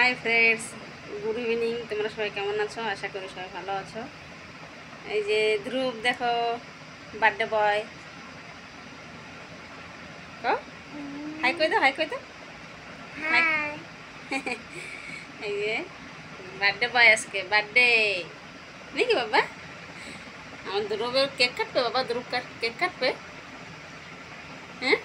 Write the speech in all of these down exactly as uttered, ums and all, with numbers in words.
Hi friends, good evening. তোমরা সবাই কেমন আছো? আশা করি সবাই ভালো আছো। এই যে ধ্রুব দেখো, বার্থডে বয়। হাই কই দাও, হাই কই দাও। এই যে বার্থডে বয়, আজকে বার্থডে নাকি বাবা? আমার ধ্রুবের কেক কাটবে বাবা, ধ্রুব কেক কাটবে। হ্যাঁ,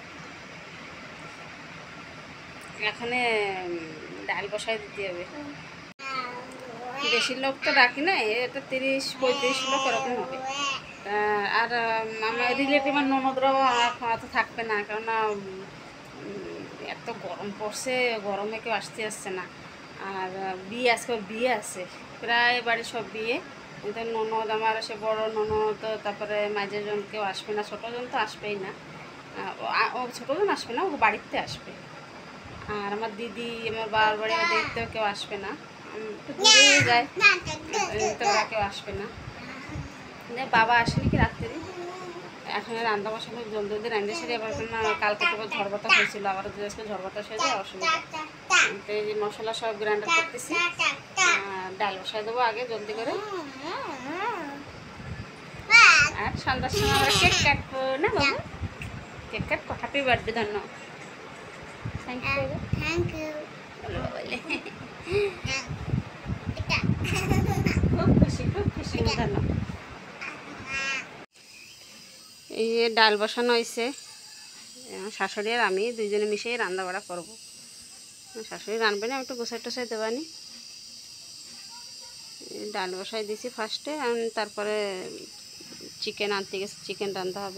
এখানে ডাল বসাই দিতে হবে। বেশি লোক তো ডাকি না, এটা তিরিশ পঁয়ত্রিশ লোক এরকম হবে। আর আমার রিলেটিভ আমার ননদরাও এত থাকবে না, কেননা এত গরম পড়ছে, গরমে কেউ আসতে আসছে না। আর বিয়ে, আজকে বিয়ে আছে, প্রায় বাড়ির সব বিয়ে। কিন্তু ননদ আমার, সে বড় ননদ, তারপরে মাঝেজন কেউ আসবে না, ছোটোজন তো আসবেই না। ও ছোটোজন আসবে না, ও বাড়িতে আসবে। আর আমার দিদি, আমার বাবার বাড়ি দেখতেও কেউ আসবে না, দূরে যায় তো ওরা কেউ আসবে না। বাবা আসেনি কি রাত্রে, এখন রান্না বসানো জলদি জলদি রান্না সেরে, আবার কালকে তো ঝড় বাতাস হয়েছিল, আবার যদি আজকে ঝড় বাতাস হয়ে যায় অসুবিধা। তো এই যে মশলা সব গ্রাইন্ডার করতেছি, ডাল বসাই দেবো আগে জলদি করে। আর সন্ধ্যার সময় আমরা কেক কাটবো না বাবা, কেক কাটবো। হ্যাপি বার্থডে, ধন্যবাদ, থ্যাংক ইউ থ্যাংক ইউ বলে। খুব খুশি, খুব খুশি, ধন্যবাদ। এই যে ডাল বসানো হয়েছে, শাশুড়ি আর আমি দুইজনে মিশেই রান্না বাড়া করবো। শাশুড়ি রানবে না, আমি একটু গোসাই টোসাই দেবানি। ডাল বসাই দিছি ফার্স্টে, তারপরে চিকেন আনতে গেছে, চিকেন রান্না হবে।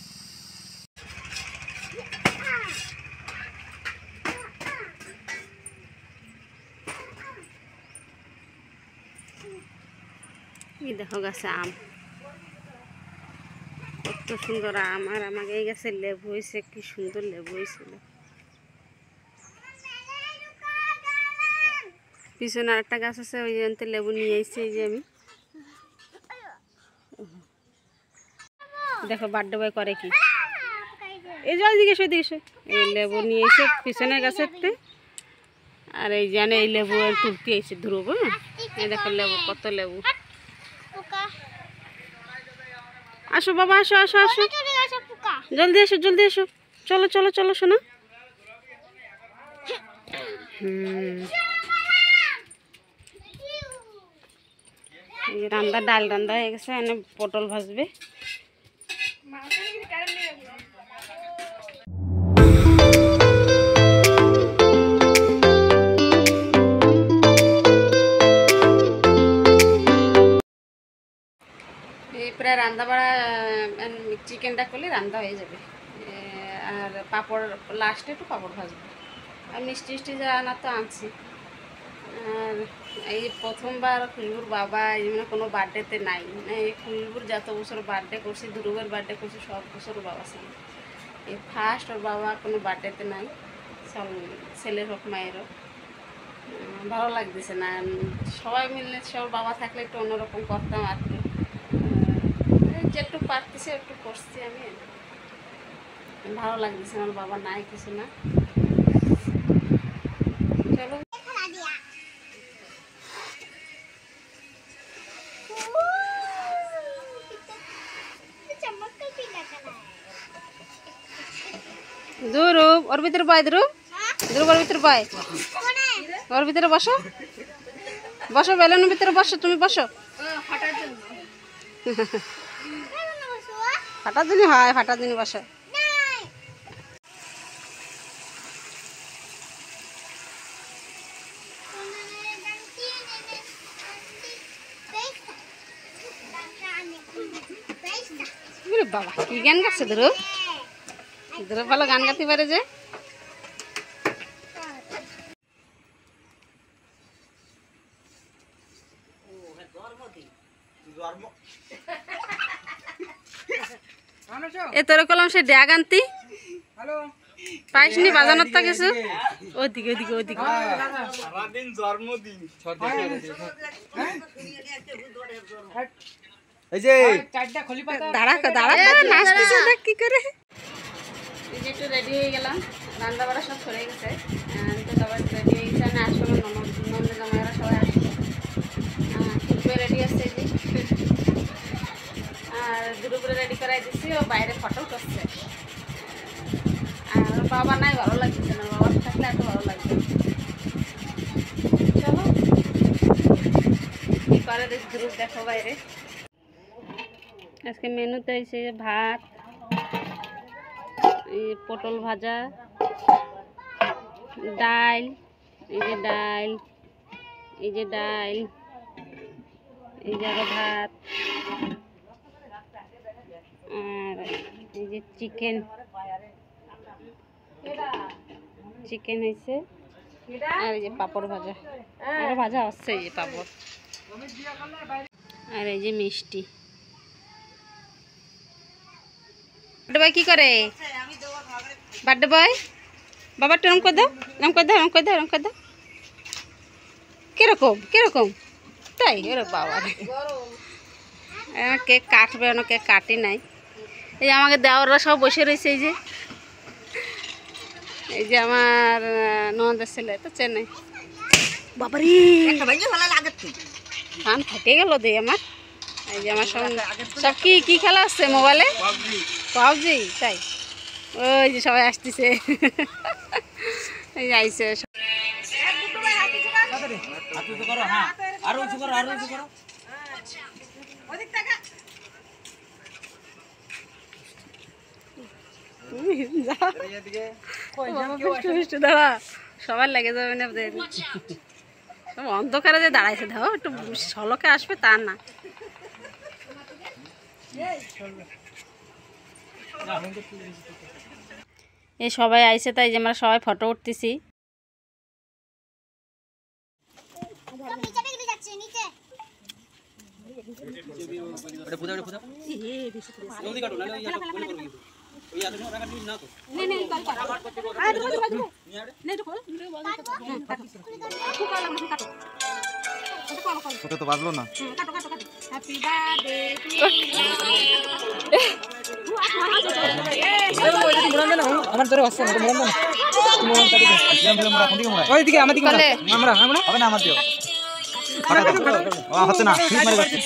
এই দেখো গাছে আম, কত সুন্দর আম। আর আমাকে এই গাছে লেবু হয়েছে, কি সুন্দর লেবু হয়েছিল। পিছনে আরেকটা গাছ আছে, ওই জন্য লেবু নিয়ে এসেছি। এই যে আমি দেখো বার্থডে বয় করে কি, এই যে ওইদিকে এসে এসে এই লেবু নিয়ে এসে পিছনের গাছেতে। আর এই জানে এই লেবু তুলতে এসে ধ্রুব। এই দেখো লেবু, কত লেবু। আসো বাবা, আসো আসো আসো, জলদি এসো জলদি এসো, চলো চলো চলো শোনো। হুম, রান্না, ডাল রান্না হয়ে গেছে, এনে পটল ভাজবে। প্রায় রান্না বাড়া, চিকেনটা করলে রান্না হয়ে যাবে। আর পাঁপড় লাস্টে একটু পাঁপড় ভাজবো। আর মিষ্টি মিষ্টি যা আনার তো আনছি। আর এই প্রথমবার খুলবুর বাবা এই মানে কোনো বার্থডেতে নাই, এই খুলবুর যত বছর বার্থডে করছি, ধ্রুবের বার্থডে করছি, সব বছর বাবা ছিল। এই ফার্স্ট ওর বাবা কোনো বার্থডেতে নাই, সব ছেলের হোক মায়েরও। ভালো লাগতেছে না, সবাই মিললে, সব বাবা থাকলে একটু অন্যরকম করতাম আর কি। যেটু পারতেছে একটু করছি আমি, ভালো লাগতেছে। আমার বাবা নাই, কিছু না। চলো ধ্রুব, ওর ভিতরে পায়, ধ্রুব ধ্রুব ওর ভিতরে পায়, ওর ভিতরে বসো বসো, বেলুনের ভিতরে বসো, তুমি বসো। ফাটার দিনই হয়, ফাটার দিনই বসো। বাবা কি গান গাচ্ছে ধ্রুব, ধ্রুব ভালো গান গাতে পারে যে। এ তোর কলম সে ড্যাগ আনতি পাইসনি, বাজানোর তা কিছু। ওদিকে ওদিকে ওদিকে দাঁড়া দাঁড়া নাচতেছে দেখ কি করে। একটু রেডি হয়ে গেলাম, রান্না বাড়া সব সরে গেছে, তো সবাই রেডি হয়ে গেছে। আমি আসলে ননদ ধ্রুবরে রেডি করাই দিচ্ছি, ও বাইরে ফটো করছে। আর বাবা নাই, ভালো লাগছে না, বাবা থাকলে এত ভালো লাগবে। চলো কি করে দেখ, ধ্রুব দেখো বাইরে। আজকে মেনুতে হয়েছে ভাত, এই পটল ভাজা, ডাল, এই যে ডাল, এই যে ডাল, এই যে আরো ভাত, আর এই যে চিকেন, চিকেন হয়েছে, আর এই যে পাপড় ভাজা, আরো ভাজা হচ্ছে, এই যে পাপড়, আর এই যে মিষ্টি। বার্থডে বয় কি করে? বার্থডে বয় বাবা একটু এরম করে দাও, এরম করে দাও, এরম করে দাও, এরম করে দাও। কিরকম কিরকম তাই? ওরে বাবা, কেক কাটবে না, কেক কাটি নাই। এই যে আমাকে দেওয়াররা সব বসে রয়েছে, এই যে এই যে আমার ননদের ছেলে তো চেন্নাই। বাবারি কান ফাটে গেল দে আমার। এই যে আমার সব সব কি কি খেলা আসছে মোবাইলে? পাবজি। তাই ওই যে সবাই আসতেছে, এই যে আইসে দাঁড়া, সবার লেগে যাবে না। সব অন্ধকারে যে দাঁড়াইছে, দেখো একটু ঝলকে আসবে তা না। এই সবাই আইসে, তাই যে আমরা সবাই ফটো উঠতেছি। তো বাজলো না। আমার ধরে আসছে না, মোড়ান না। ওইদিকে আমাদের আমরা আমরা হবে না, আমার দিও। হচ্ছে না, ঠিক মারি যাচ্ছে।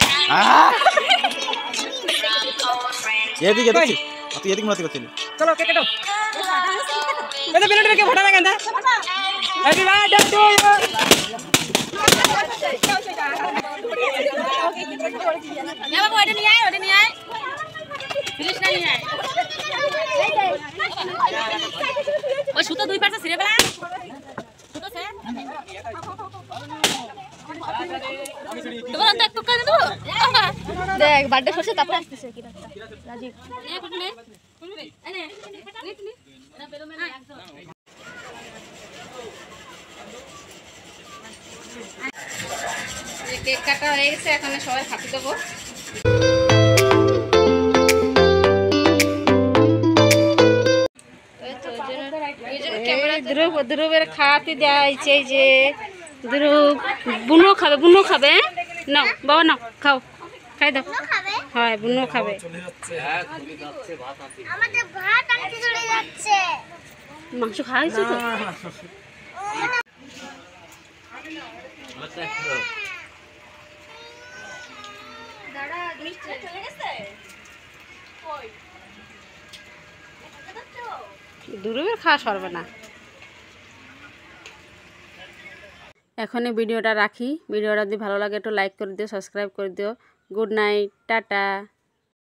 এদিকে দেখি, তুই এদিকে মারতে পারছিস। চলো কেক কাটো। এটা বিলেটে কে ফটা না কেন? Happy birthday to you. না বাবা, ওটা নিয়ে আয়, ওটা নিয়ে আয়, প্লিজ না নিয়ে আয়। ওই সুতো দুই পাশে ছিঁড়ে ফেলা, সুতো সে তোমার তো একটু কাজ দেবো। দেখ বার্থডে হচ্ছে, তারপরে আসতেছে কি রাস্তা রাজীব নে কুটু নে নে নে নে না বেরো মে একদম। এই কেক কাটা হয়ে গেছে, এখন সবাই খাতে দেবো। ধ্রুব ধ্রুবের খাওয়াতে দেওয়া হয়েছে, এই যে ধ্রুব বুনো খাবে, বুনো খাবে। নাও বাবা নাও, খাও, খাই দাও। হয় বুনো খাবে। মাংস খাওয়া হয়েছে তো। ধ্রুবের খাওয়া সরবে না। এখনই ভিডিওটা রাখি। ভিডিওটা যদি ভালো লাগে একটু লাইক করে দিও, সাবস্ক্রাইব করে দিও। Good night, tata.